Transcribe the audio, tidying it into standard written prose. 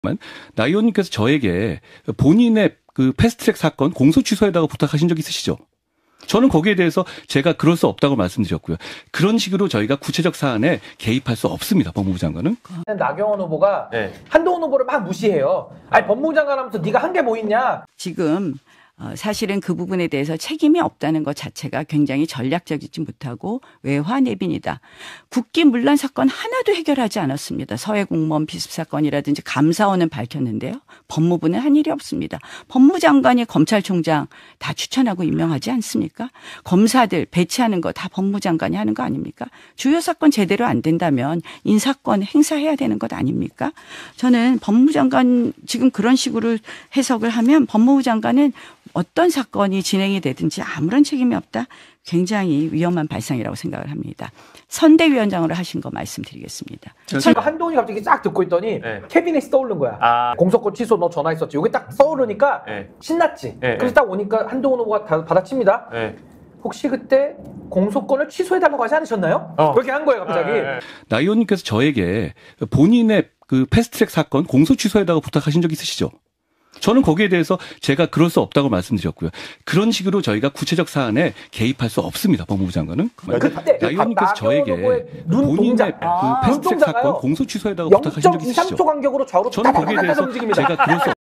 나 의원님께서 저에게 본인의 그 패스트트랙 사건 공소 취소에다가 부탁하신 적 있으시죠? 저는 거기에 대해서 제가 그럴 수 없다고 말씀드렸고요. 그런 식으로 저희가 구체적 사안에 개입할 수 없습니다. 법무부 장관은. 나경원 후보가 한동훈 후보를 막 무시해요. 아니 법무부 장관 하면서 네가 한 게 뭐 있냐. 지금 사실은 그 부분에 대해서 책임이 없다는 것 자체가 굉장히 전략적이지 못하고 외화내빈이다. 국기 문란 사건 하나도 해결하지 않았습니다. 서해 공무원 비습 사건이라든지 감사원은 밝혔는데요. 법무부는 한 일이 없습니다. 법무장관이 검찰총장 다 추천하고 임명하지 않습니까? 검사들 배치하는 거 다 법무장관이 하는 거 아닙니까? 주요 사건 제대로 안 된다면 인사권 행사해야 되는 것 아닙니까? 저는 법무장관 지금 그런 식으로 해석을 하면 법무부 장관은 어떤 사건이 진행이 되든지 아무런 책임이 없다. 굉장히 위험한 발상이라고 생각을 합니다. 선대위원장으로 하신 거 말씀드리겠습니다. 지금 한동훈이 갑자기 쫙 듣고 있더니 캐비넷이 떠오른 거야. 공소권 취소 너 전화했었지. 이게 딱 떠오르니까 신났지. 그래서 딱 오니까 한동훈 후보가 받아칩니다. 혹시 그때 공소권을 취소해달라고 하지 않으셨나요? 그렇게 한 거예요 갑자기. 나 의원님께서 저에게 본인의 그 패스트트랙 사건 공소 취소에다가 부탁하신 적 있으시죠? 저는 거기에 대해서 제가 그럴 수 없다고 말씀드렸고요. 그런 식으로 저희가 구체적 사안에 개입할 수 없습니다. 법무부 장관은. 그때 나 의원님께서 저에게 본인의 그 패스트트랙 사건 공소 취소에다가 부탁하신 적 있으시죠? 0.23초 간격으로 좌우로 저는 거기에 대해서 제가 그럴 수